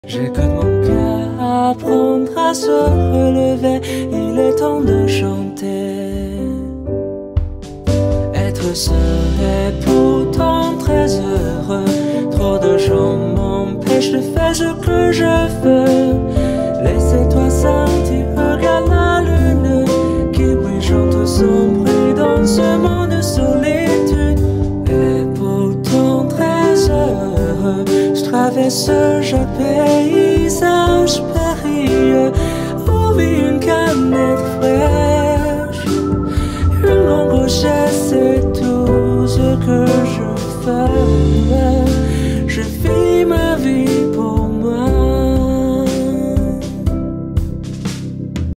J'écoute mon cœur apprendre à se relever, il est temps de chanter. Être seul et pourtant très heureux, trop de gens m'empêchent de faire ce que je veux. Laissez-toi sentir, regarde la lune qui brille chante son bruit dans ce monde de solitude. Et pourtant très heureux, je traverse chaque paysage.